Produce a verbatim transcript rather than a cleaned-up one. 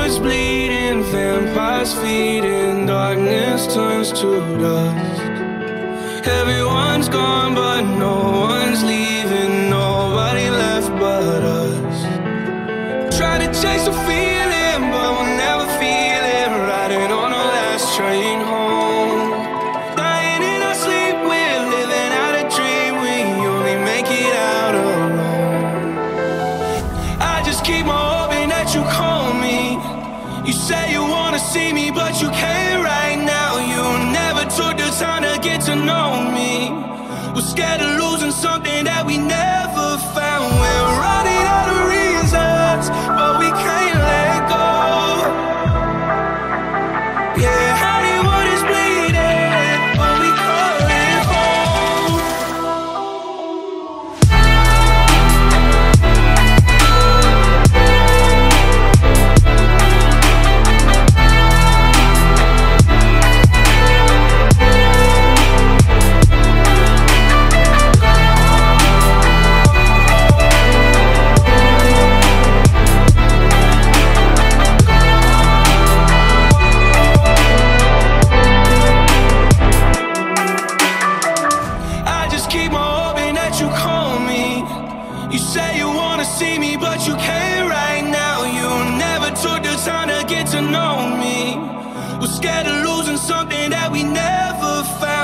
was bleeding, vampires feeding, darkness turns to dust. Everyone's gone but no one's leaving, nobody left but us. Try to chase a feeling but we'll never feel it, riding on our last train home. Dying in our sleep, we're living out a dream, we only make it out alone. I just keep on hoping that you call me. You say you wanna see me but you can't right now. You never took the time to get to know me. We're scared of losing something that we never found. We're running out of reasons but we can't let go. Yeah, Hollywood is bleeding but we call it home. Keep on hoping that you call me. You say you wanna see me but you can't right now. You never took the time to get to know me. We're scared of losing something that we never found.